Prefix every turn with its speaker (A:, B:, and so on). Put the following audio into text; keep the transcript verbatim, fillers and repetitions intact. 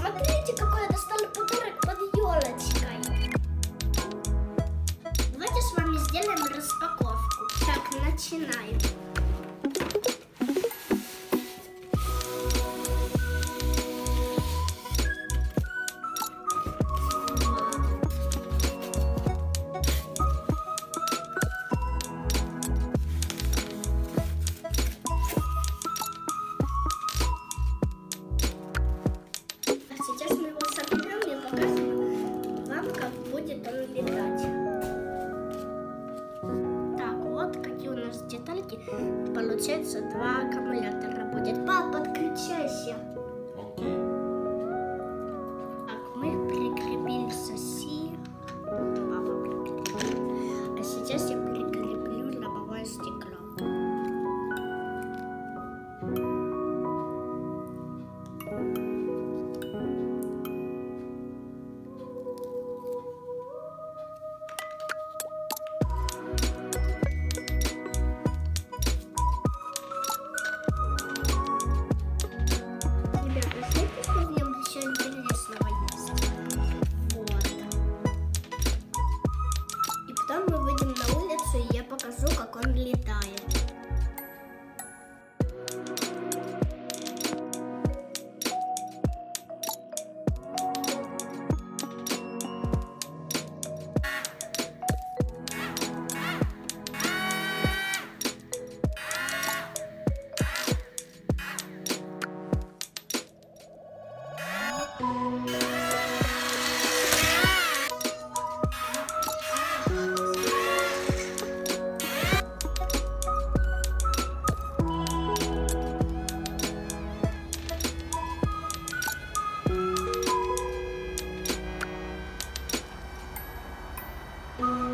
A: Смотрите, какой я достала подарок под елочкой. Давайте с вами сделаем распаковку. Так, начинаем. Сейчас мы его соберем и покажем вам, как будет он летать. Так, вот какие у нас детальки. Получается, два аккумулятора будет. Пап, подключайся.
B: Окей.
A: Так, мы прикрепили соси. Папа прикрепил. А сейчас я прикреплю лобовое стекло. Я покажу, как он летает. Thank you.